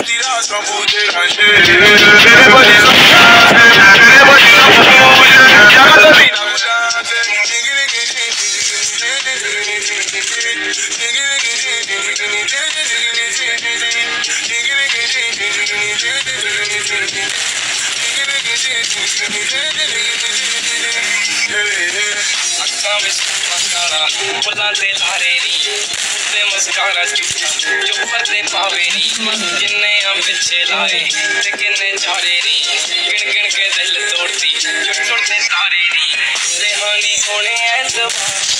मुस्कारा झूठा जो फते पावे नी जिन्ने हम पिछे लाए ते किन्ने चारे नी गिन गिन के दिल तोड़ती जो टुटते तारे नी रेहानी होने ऐतबार